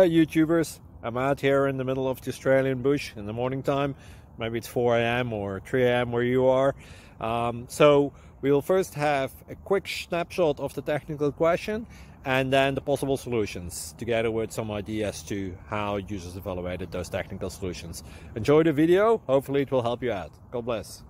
YouTubers. I'm out here in the middle of the Australian bush in the morning time. Maybe it's 4 a.m. or 3 a.m. where you are. So we'll first have a quick snapshot of the technical question and then the possible solutions, together with some ideas to how users evaluated those technical solutions. Enjoy the video. Hopefully it will help you out. God bless.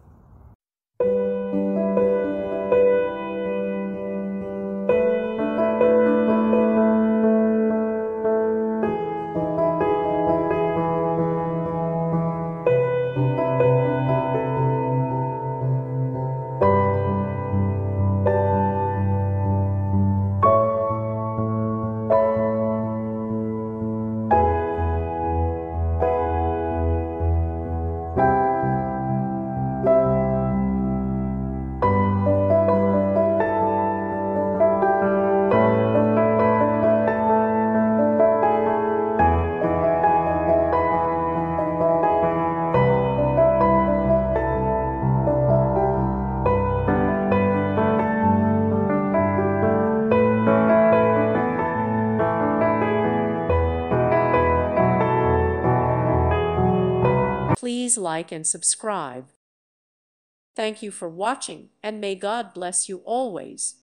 Please like and subscribe. Thank you for watching, and may God bless you always.